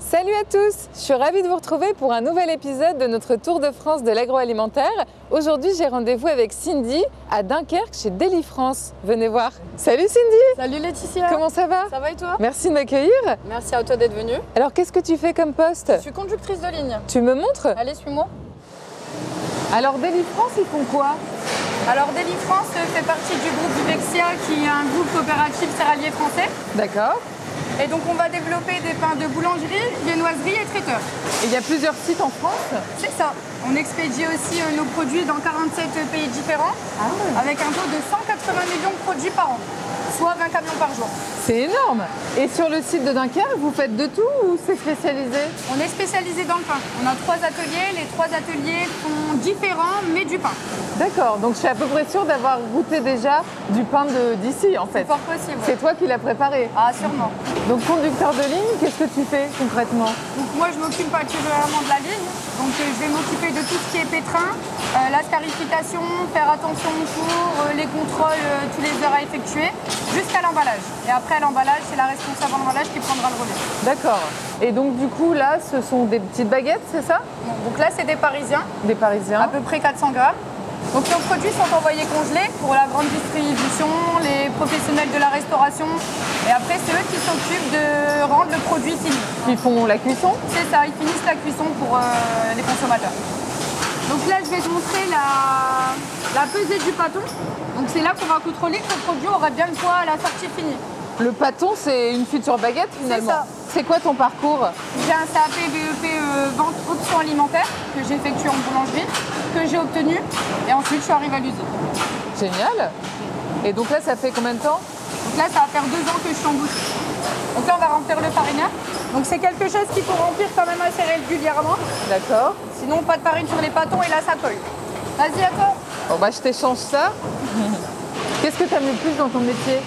Salut à tous, je suis ravie de vous retrouver pour un nouvel épisode de notre Tour de France de l'agroalimentaire. Aujourd'hui, j'ai rendez-vous avec Cindy à Dunkerque chez Deli-France. Venez voir. Salut Cindy. Salut Laetitia. Comment ça va? Ça va et toi? Merci de m'accueillir. Merci à toi d'être venue. Alors, qu'est-ce que tu fais comme poste? Je suis conductrice de ligne. Tu me montres? Allez, suis-moi. Alors, Deli-France, ils font quoi? Alors, Deli-France fait partie du groupe Vexia, qui est un groupe coopératif céréalier français. D'accord. Et donc, on va développer des pains de boulangerie, viennoiserie et traiteur. Et il y a plusieurs sites en France? C'est ça. On expédie aussi nos produits dans 47 pays différents, avec un taux de 180 millions de produits par an, soit 20 camions par jour. C'est énorme. Et sur le site de Dunkerque, vous faites de tout ou c'est spécialisé? On est spécialisé dans le pain. On a 3 ateliers. Les 3 ateliers font différents, mais du pain. D'accord, donc je suis à peu près sûre d'avoir goûté déjà du pain d'ici en fait. C'est fort possible. C'est toi qui l'as préparé? Ah, sûrement. Donc conducteur de ligne, qu'est-ce que tu fais concrètement? Donc moi je m'occupe particulièrement de la ligne, donc je vais m'occuper de tout ce qui est pétrin, la scarification, faire attention au cours, les contrôles tous les heures à effectuer, jusqu'à l'emballage. Et après l'emballage, c'est la responsable en emballage qui prendra le relais. D'accord. Et donc du coup là, ce sont des petites baguettes, c'est ça? Donc là c'est des Parisiens, Des Parisiens. à peu près 400 grammes. Donc nos produits sont envoyés congelés pour la grande distribution, les professionnels de la restauration. Et après, c'est eux qui s'occupent de rendre le produit fini. Ils font la cuisson? C'est ça, ils finissent la cuisson pour les consommateurs. Donc là, je vais te montrer la pesée du pâton. Donc c'est là qu'on va contrôler que le produit aurait bien le poids à la sortie finie. Le pâton, c'est une future baguette finalement? ça. C'est quoi ton parcours? J'ai un CAP BEP vente option alimentaire que j'ai effectué en boulangerie, que j'ai obtenu. Et ensuite, je suis arrivée à l'usine. Génial. Et donc là, ça fait combien de temps? Donc là, ça va faire 2 ans que je suis en boutique. Donc là, on va remplir le farineur. Donc c'est quelque chose qu'il faut remplir quand même assez régulièrement. D'accord. Sinon, pas de farine sur les pâtons et là, ça colle. Vas-y, à toi. Bon bah je t'échange ça. Qu'est-ce que tu aimes le plus dans ton métier?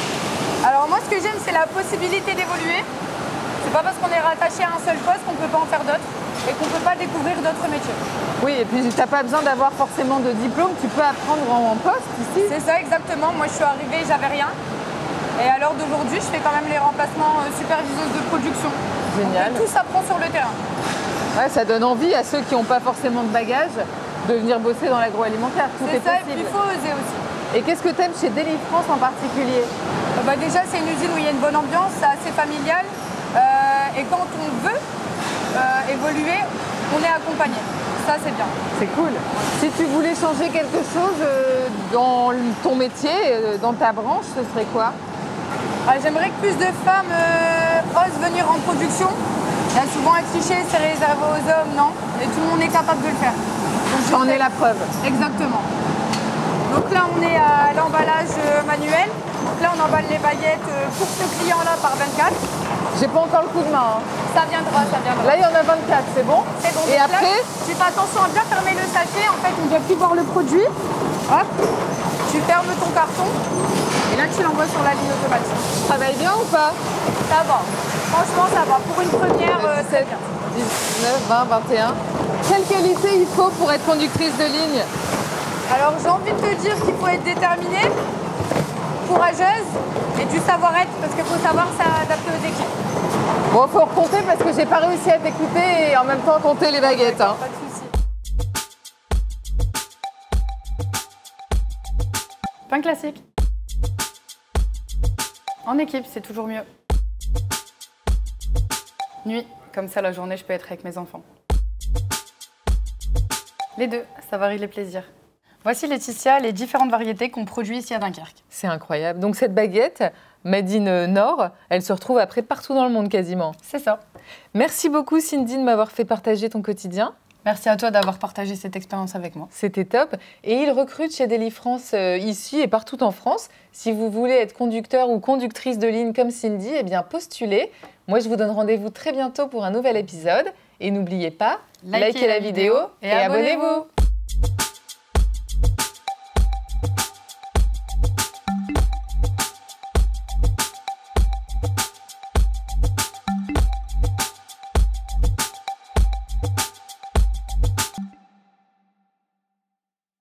Alors moi, ce que j'aime, c'est la possibilité d'évoluer. C'est pas parce qu'on est rattaché à un seul poste qu'on peut pas en faire d'autres et qu'on peut pas découvrir d'autres métiers. Oui, et puis tu n'as pas besoin d'avoir forcément de diplôme, tu peux apprendre en poste ici. C'est ça, exactement. Moi, je suis arrivée, j'avais rien. Et à l'heure d'aujourd'hui, je fais quand même les remplacements superviseuses de production. Génial. Donc, tout s'apprend sur le terrain. Ouais, ça donne envie à ceux qui n'ont pas forcément de bagages de venir bosser dans l'agroalimentaire. Tout est C'est ça, et possible. puis il faut oser aussi. Et qu'est-ce que tu aimes chez Deli-France en particulier? Déjà, c'est une usine où il y a une bonne ambiance, c'est assez familial. Et quand on veut évoluer, on est accompagné. Ça, c'est bien. C'est cool. Si tu voulais changer quelque chose dans ton métier, dans ta branche, ce serait quoi? J'aimerais que plus de femmes osent venir en production. Il y a souvent un cliché, c'est réservé aux hommes, non. Et tout le monde est capable de le faire. J'en ai la preuve. Exactement. Donc là, on est à l'emballage manuel. Donc là, on emballe les baguettes pour ce client-là par 24. J'ai pas encore le coup de main. Ça viendra, ça viendra. Là, il y en a 24, c'est bon? C'est bon. Et Donc après là, tu fais attention à bien fermer le sachet. En fait, on ne doit plus voir le produit. Hop. Tu fermes ton carton. Et là, tu l'envoies sur la ligne automatique. Tu travailles bien ou pas? Ça va. Franchement, ça va. Pour une première, c'est 17, bien. 19, 20, 21. Quelle qualité il faut pour être conductrice de ligne? Alors, j'ai envie de te dire qu'il faut être déterminé, courageuse et du savoir-être, parce qu'il faut savoir s'adapter aux équipes. Bon, faut recompter parce que j'ai pas réussi à t'écouter et en même temps compter les baguettes. Hein. Pas de souci. Pain classique. En équipe, c'est toujours mieux. Nuit, comme ça la journée, je peux être avec mes enfants. Les deux, ça varie les plaisirs. Voici Laetitia, les différentes variétés qu'on produit ici à Dunkerque. C'est incroyable. Donc cette baguette, Made in Nord, elle se retrouve après partout dans le monde quasiment. C'est ça. Merci beaucoup Cindy de m'avoir fait partager ton quotidien. Merci à toi d'avoir partagé cette expérience avec moi. C'était top. Et ils recrutent chez Deli-France ici et partout en France. Si vous voulez être conducteur ou conductrice de ligne comme Cindy, eh bien postulez. Moi, je vous donne rendez-vous très bientôt pour un nouvel épisode. Et n'oubliez pas, likez la vidéo et abonnez-vous.